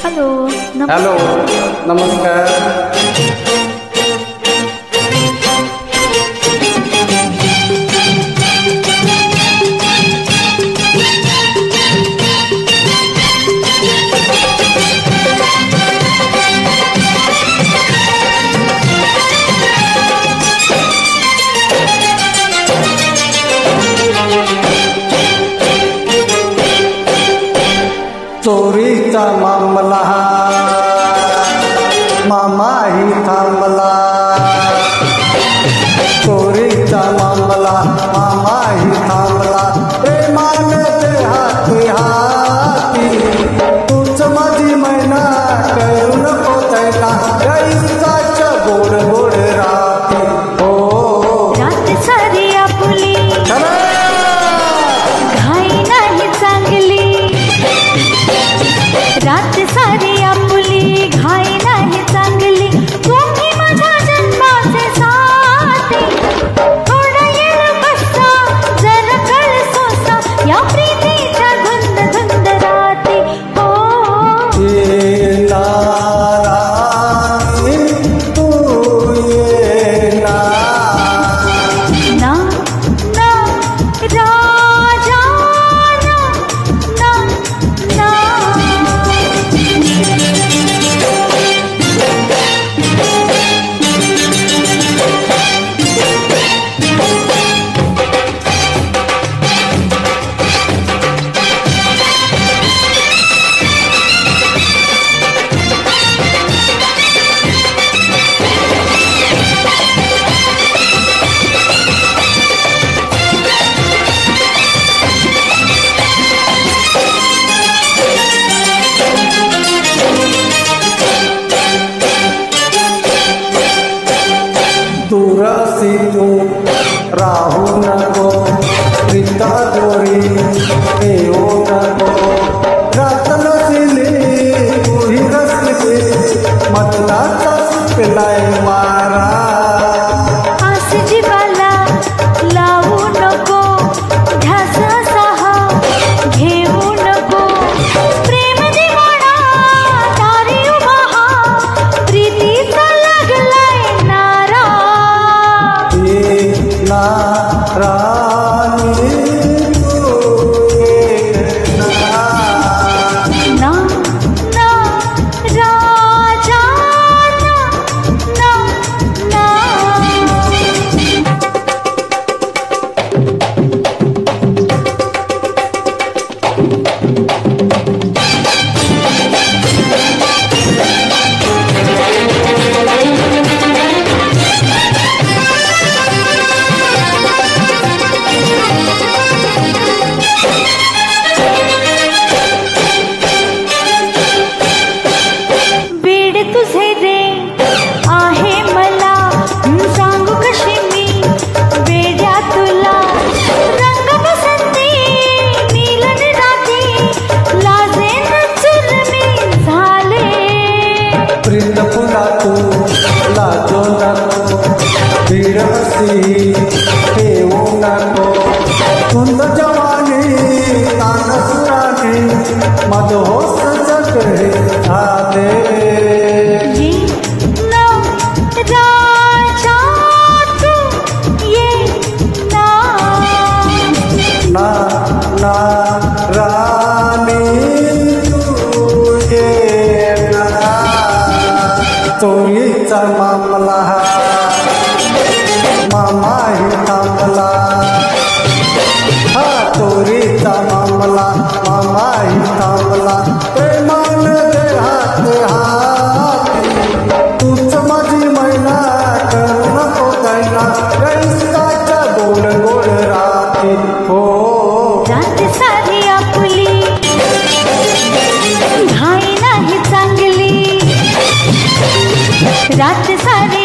Hello hello नमस्कार. चोरीचा मामला मामाही थांबला. चोरीचा मामला मामाही थांबला. प्रेमाने ते हाती हाती तूच माझी मैना करू नको तैना कैसाच्या गोड गोड राती. हो रात सारी आपुली घाई नाही चांगली. रात सारी आपुली घाई नाही चांगली. तुम्ही माझ्या जन्माचे साथी. थोडा येळ बसा जरा कळ सोसा या प्रीतीच्या धुंद धुंद राती. हो येणारा तू येणार ना ना राजा ना ना ना. दूरसी तू राहू नको. प्रीता दोरी येऊ नको. रात नसली तूही रसली मदनाचा पिलाय मारा. आस जीवाला लावू नको. ध्यास सहा घेऊ नको. प्रेम दिवाणा तारी उभा हा प्रीतीचा लागलाय नारा. राणी तू येणार ना ना राजा ना ना ना. वेड तुझे रे आहे मला. सांगू कशी मी वेड्या तुला. रंग बसंती नीलन राती लाजेन चुरमी झाले. प्रीत फुला तू लाजो नको. धीरसी ठेवू नको. कुंद जवानी तानसुराने मदहोस जगहे झाले. ये ना राजा तू ये ना ना ना राणी तू येणार. चोरीचा मामला मामाही थांबला. हा चोरीचा मामला मामाही थांबला. प्रेमाने ते हाती हाती तूच माझी मैना करू नको तैना कैसाच्या गोड गोड राती. हो रात सारी आपुली घाई नाही चांगली. रात सारी